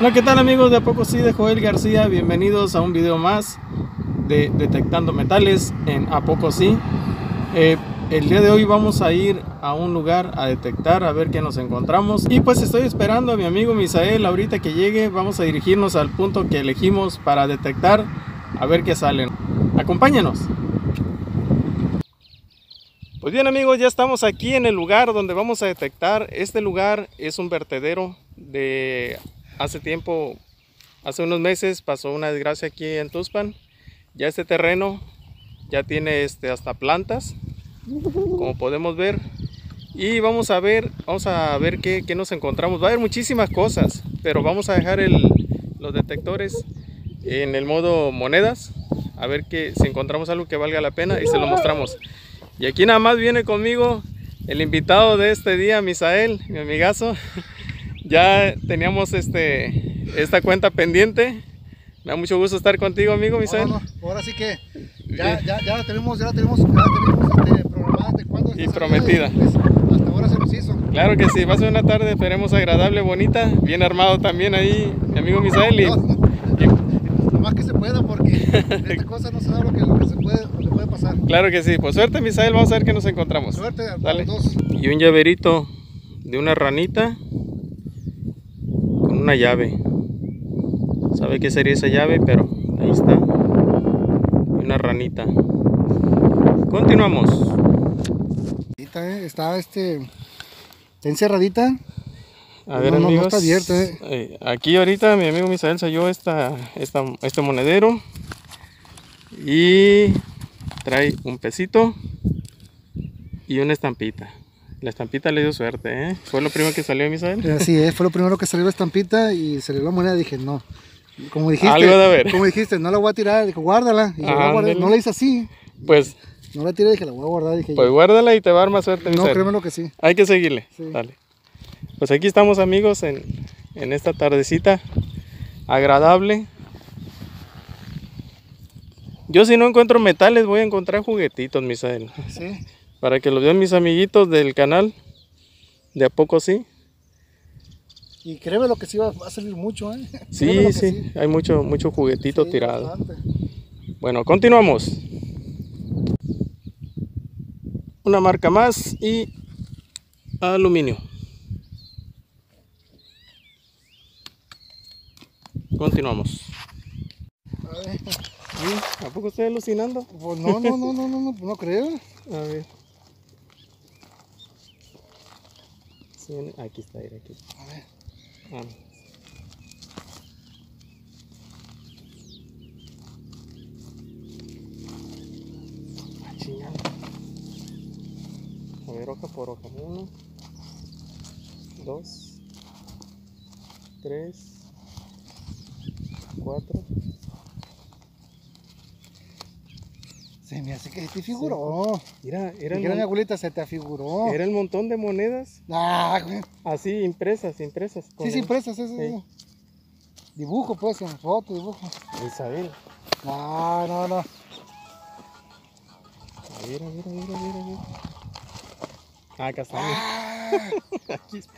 Hola, ¿qué tal amigos de A Poco Sí de Joel García? Bienvenidos a un video más de Detectando Metales en A Poco Sí. El día de hoy vamos a ir a un lugar a detectar, a ver qué nos encontramos. Y pues estoy esperando a mi amigo Misael ahorita que llegue. Vamos a dirigirnos al punto que elegimos para detectar, a ver qué salen. Acompáñanos. Pues bien amigos, ya estamos aquí en el lugar donde vamos a detectar. Este lugar es un vertedero de hace tiempo. Hace unos meses pasó una desgracia aquí en Tuxpan. Ya este terreno ya tiene hasta plantas, como podemos ver. Y vamos a ver qué nos encontramos. Va a haber muchísimas cosas, pero vamos a dejar los detectores en el modo monedas. A ver si encontramos algo que valga la pena y se lo mostramos. Y aquí nada más viene conmigo el invitado de este día, Misael, mi amigazo. Ya teníamos esta cuenta pendiente. Me da mucho gusto estar contigo, amigo Misael. No. Ahora sí que ya la tenemos programada de cuándo y prometida. Pues, hasta ahora se nos hizo. Claro que sí, va a ser una tarde, esperemos agradable, bonita, bien armado también ahí, mi amigo Misael. Lo más que se pueda, porque esta cosa no se sabe lo que se puede pasar. Claro que sí, pues suerte Misael, vamos a ver qué nos encontramos. Suerte a Dale. los dos. Y un llaverito de una ranita con una llave. Sabe qué sería esa llave, pero ahí está. Una ranita. Continuamos. Está encerradita. A ver, no amigos, está abierta. Aquí ahorita mi amigo Misael se halló este monedero y trae un pesito y una estampita. La estampita le dio suerte, ¿eh? Fue lo primero que salió, Misael. Así es, fue lo primero que salió la estampita y salió la moneda. Dije, no. Como dijiste, no la voy a tirar, dije, guárdala. Y yo la guardé. No la hice así. Pues no la tiré, dije, la voy a guardar. Dije, pues guárdala y te va a dar más suerte, Misael. No, créeme lo que sí. Hay que seguirle. Sí. Dale. Pues aquí estamos, amigos, en esta tardecita agradable. Yo, si no encuentro metales, voy a encontrar juguetitos, Misael. Sí. Para que los vean mis amiguitos del canal de A Poco Sí. Y créeme lo que sí va a salir mucho, ¿eh? Sí, sí, hay mucho juguetito tirado. Bastante. Bueno, continuamos. Una marca más y aluminio. Continuamos. A ver. ¿A poco estoy alucinando? Pues no creo. A ver. Sí, aquí está, aquí. A ver. A ver, hoja por hoja. 1, 2, 3, 4. Se me hace que se te figuró. Sí. Era mi abuelita, se te afiguró. Era el montón de monedas. Güey. Así, impresas. Sí, impresas, eso. Sí. Dibujo, pues, en foto, dibujo. Isabel. No. A ver. Acá está. Aquí está.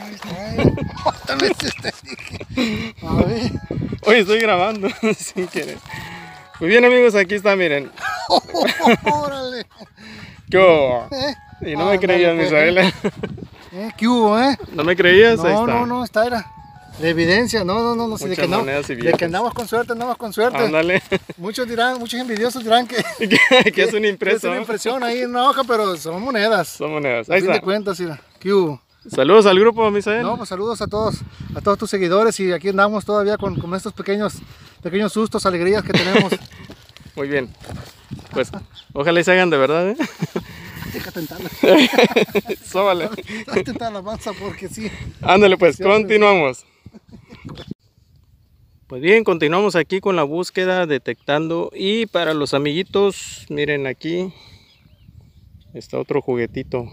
A ver. Oye, estoy grabando sin querer. Muy bien, amigos, aquí está, miren. ¡Órale! ¿Qué hubo? Y no me creías, pues, Misael. ¿Qué hubo, ¿No me creías? No, ahí está. No, esta era de evidencia. No, Muchas de que monedas y de que andamos con suerte. Ándale. Muchos envidiosos dirán que es una impresión. Es una impresión ahí en una hoja, pero son monedas. Son monedas, ahí está. A fin de cuentas, mira. ¿Qué hubo? Saludos al grupo, Misael. No, pues saludos a todos tus seguidores, y aquí andamos todavía con estos pequeños sustos, alegrías que tenemos. Muy bien. Pues ojalá y se hagan de verdad, ¿eh? Deja tentarla. Sóbale. Deja tentar la masa porque sí. Ándale pues, continuamos. Pues bien, continuamos aquí con la búsqueda, detectando. Y para los amiguitos, miren aquí está otro juguetito.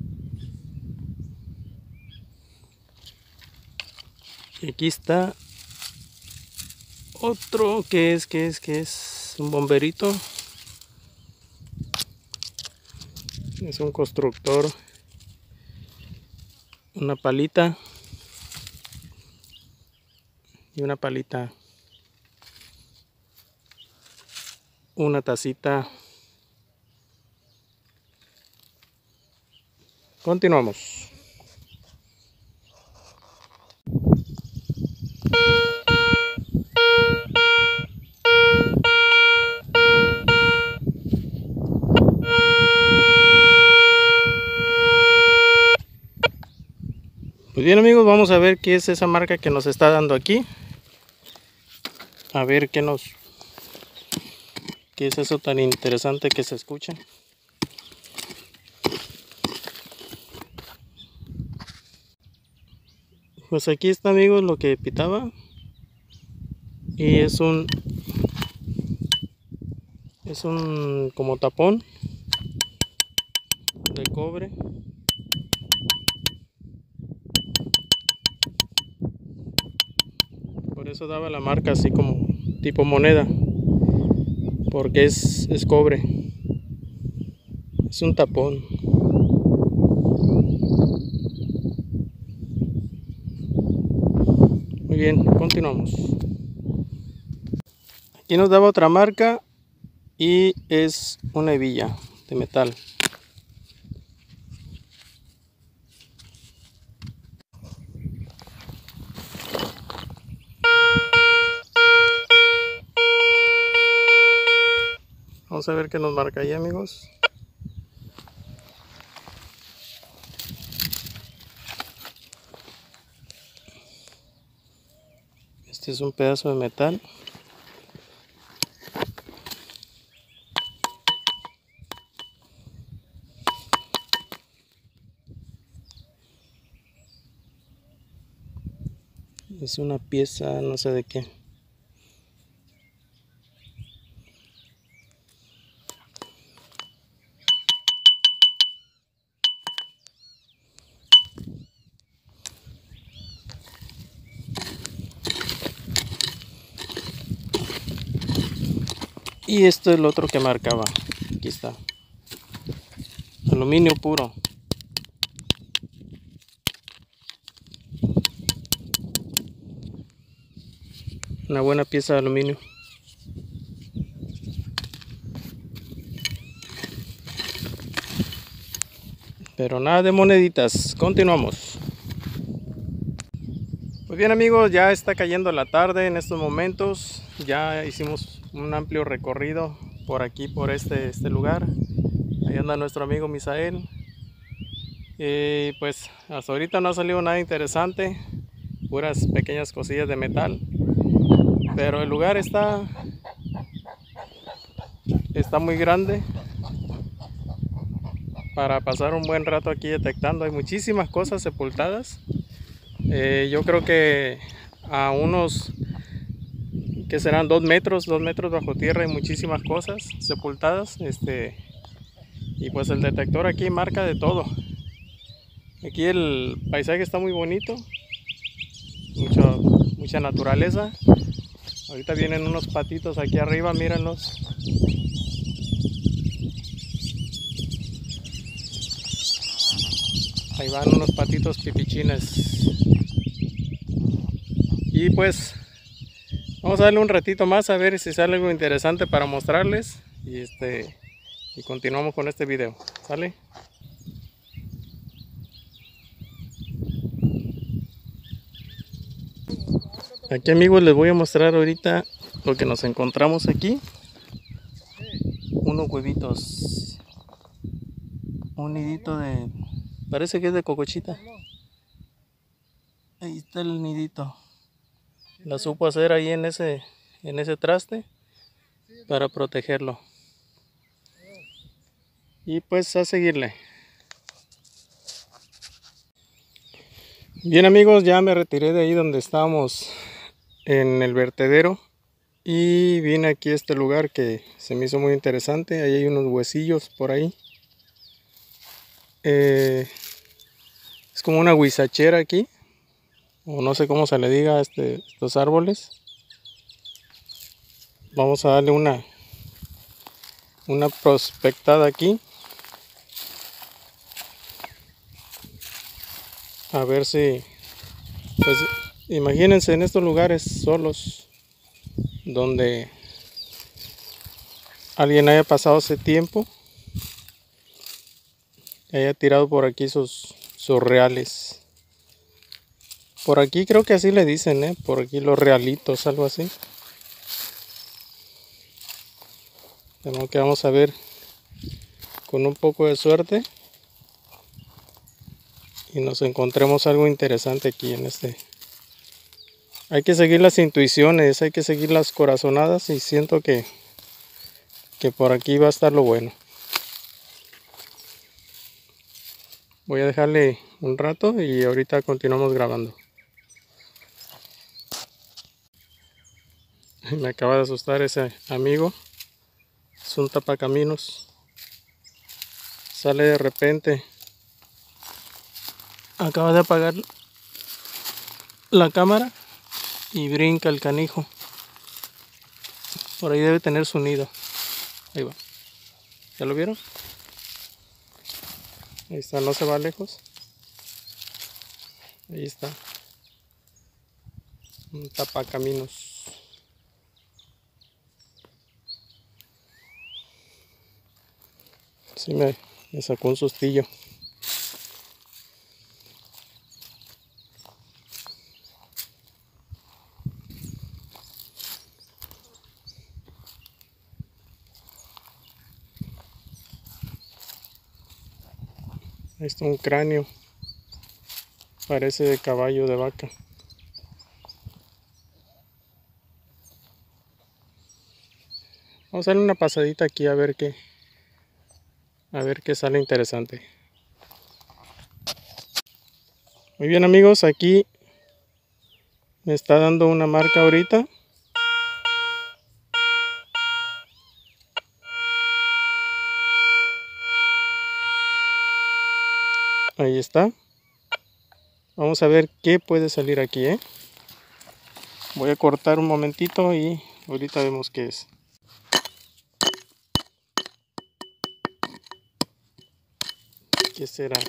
Y aquí está otro que es un bomberito. Es un constructor, una palita. y una palita, una tacita. Continuamos. Pues bien amigos, vamos a ver qué es esa marca que nos está dando aquí. A ver qué es eso tan interesante que se escucha. Pues aquí está amigos lo que pitaba. Y es un como tapón de cobre. Por eso daba la marca así como tipo moneda, porque es cobre, es un tapón. Muy bien, continuamos. Aquí nos daba otra marca y es una hebilla de metal. Vamos a ver qué nos marca ahí amigos. Este es un pedazo de metal. Es una pieza, no sé de qué. Y esto es lo otro que marcaba. Aquí está. Aluminio puro. Una buena pieza de aluminio. Pero nada de moneditas. Continuamos. Pues bien amigos, ya está cayendo la tarde en estos momentos. Ya hicimos un amplio recorrido por aquí, por este lugar. Ahí anda nuestro amigo Misael. Y pues hasta ahorita no ha salido nada interesante. Puras pequeñas cosillas de metal. Pero el lugar está muy grande para pasar un buen rato aquí detectando. Hay muchísimas cosas sepultadas. Yo creo que a unos que serán 2 metros bajo tierra hay muchísimas cosas sepultadas. Y pues el detector aquí marca de todo. Aquí el paisaje está muy bonito, mucha naturaleza. Ahorita vienen unos patitos aquí arriba, mírenlos. Ahí van unos patitos pipichines. Y pues vamos a darle un ratito más a ver si sale algo interesante para mostrarles. Y continuamos con este video. ¿Sale? Aquí amigos les voy a mostrar ahorita lo que nos encontramos aquí. Unos huevitos. Un nidito de... parece que es de cocochita. Ahí está el nidito. La supo hacer ahí en ese traste para protegerlo. Y pues a seguirle. Bien amigos, ya me retiré de ahí donde estábamos en el vertedero y vine aquí a este lugar que se me hizo muy interesante. Ahí hay unos huesillos por ahí. Es como una huizachera aquí, o no sé cómo se le diga a estos árboles. Vamos a darle una prospectada aquí, a ver si pues Imagínense en estos lugares solos, donde alguien haya pasado ese tiempo, haya tirado por aquí sus reales. Por aquí creo que así le dicen, por aquí los realitos, algo así. Tenemos que vamos a ver con un poco de suerte y nos encontremos algo interesante aquí en este. Hay que seguir las intuiciones, hay que seguir las corazonadas y siento que por aquí va a estar lo bueno. Voy a dejarle un rato y ahorita continuamos grabando. Me acaba de asustar ese amigo. Es un tapacaminos. Sale de repente. Acaba de apagar la cámara y brinca el canijo. Por ahí debe tener su nido. Ahí va. ¿Ya lo vieron? Ahí está, no se va lejos. Ahí está. Un tapacaminos. Sí me sacó un sustillo. Ahí está un cráneo. Parece de caballo de vaca. Vamos a darle una pasadita aquí a ver qué sale interesante. Muy bien amigos, aquí me está dando una marca ahorita. Ahí está. Vamos a ver qué puede salir aquí, Voy a cortar un momentito y ahorita vemos qué es. ¿Qué será?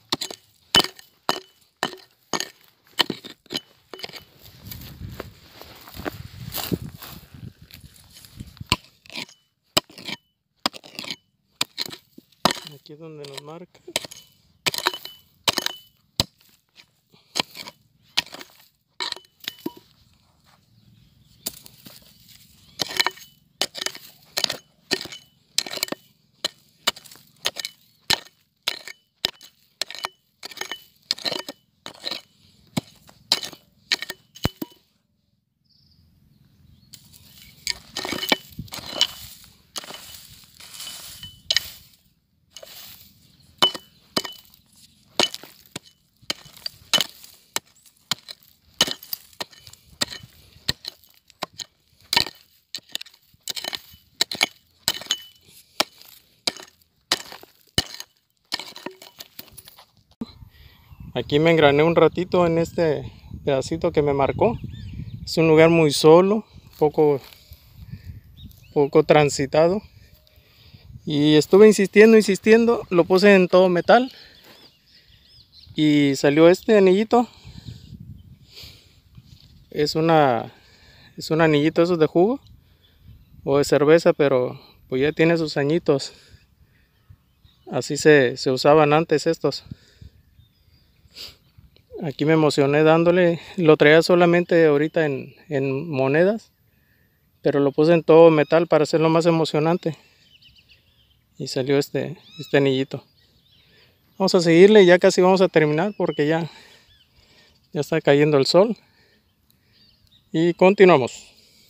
Aquí es donde nos marca. Aquí me engrané un ratito en este pedacito que me marcó. Es un lugar muy solo, poco transitado. Y estuve insistiendo, lo puse en todo metal. Y salió este anillito. Es un anillito esos de jugo o de cerveza, pero pues ya tiene sus añitos. Así se usaban antes estos. Aquí me emocioné dándole, lo traía solamente ahorita en monedas, pero lo puse en todo metal para hacerlo más emocionante. Y salió este anillito. Vamos a seguirle, ya casi vamos a terminar porque ya está cayendo el sol. Y continuamos.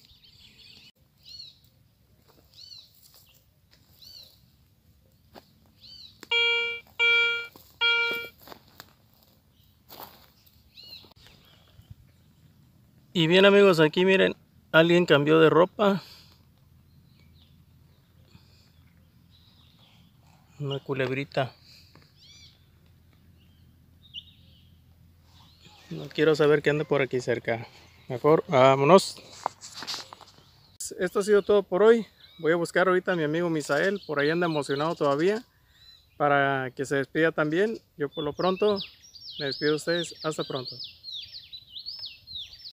Y bien amigos, aquí miren, alguien cambió de ropa. Una culebrita. No quiero saber qué anda por aquí cerca. Mejor vámonos. Esto ha sido todo por hoy. Voy a buscar ahorita a mi amigo Misael. Por ahí anda emocionado todavía, para que se despida también. Yo por lo pronto me despido de ustedes. Hasta pronto.